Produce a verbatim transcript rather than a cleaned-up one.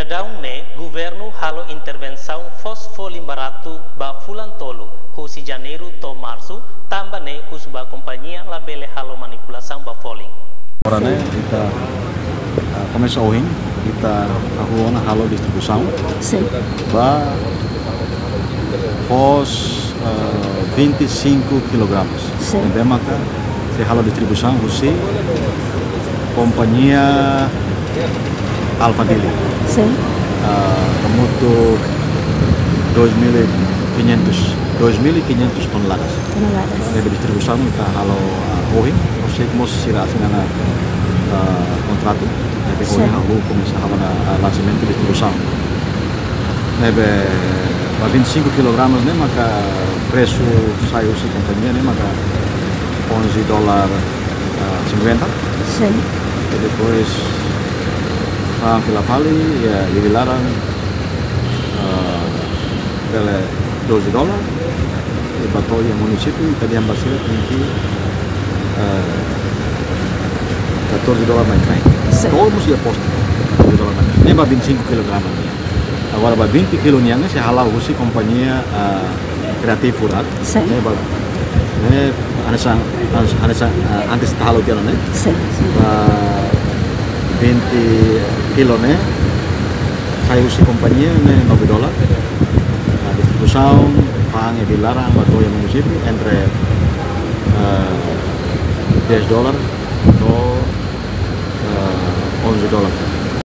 Nadaun ne governo halo intervenção fosfolim barato ba fulantolo husi janeiro to março tamba ne husba companhia labele halo manipulação ba foling. Agora né kita uh, começa hoje kita arruma halo distribuição. Sim. Ba pos uh, vinte e cinco quilogramas. Sim. Então maka se halo distribuição husi companhia Alfadili. Sim. Uh, kemudian dua ribu lima ratus toneladas. Toneladas. Dari distribusi kita halo hoin, proses mos sira sinana kontratu. Nebe hoin halu komisa hamana lançamento de distribuição. Nebe vinte e cinco quilogramas né, maka preço saiu se companhia né, maka onze dólares cinquenta. Sim. E depois a Vila Vale ya lebih larang uh, pela doze dólares e batou yang município tadi yang basir tinggi uh, quatorze dólares mais caro. Todos dia posto quatorze dólares mais caro. Ini vinte e cinco quilogramas. Agora ba vinte quilos niang se halal usi companhia uh, Kreatif Urat. Ini ba ini ada sang ada sang antes tahalo dia né. vinte kilo né, saiu se companhia né, nove dólares. A distribuição, pang e bilarang bato yang município entre uh, dez dólares atau uh, onze dólares.